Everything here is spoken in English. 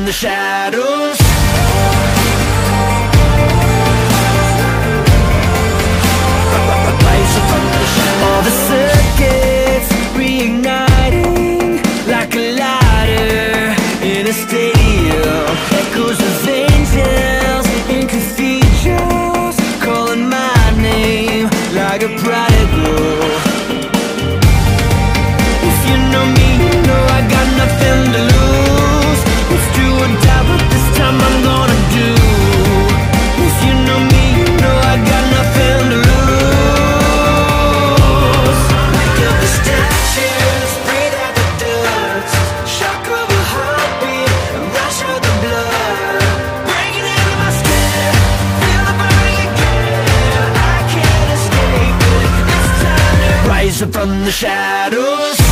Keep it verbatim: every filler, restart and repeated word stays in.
from the shadows. Rise up from the shadows. All the circuits reigniting like a lighter in a stadium. Echoes of angels in cathedrals calling my name like a prodigal. If you know me, you know I got nothing to lose. It's do or die, but this time I'm gonna do. If you know me, you know I got nothing to lose. Wake up the statues, breathe out the dust. Shock of a heartbeat, a rush of the blood. Breaking into my skin, feel the burning again. I can't escape it, it's time to rise up from the shadows.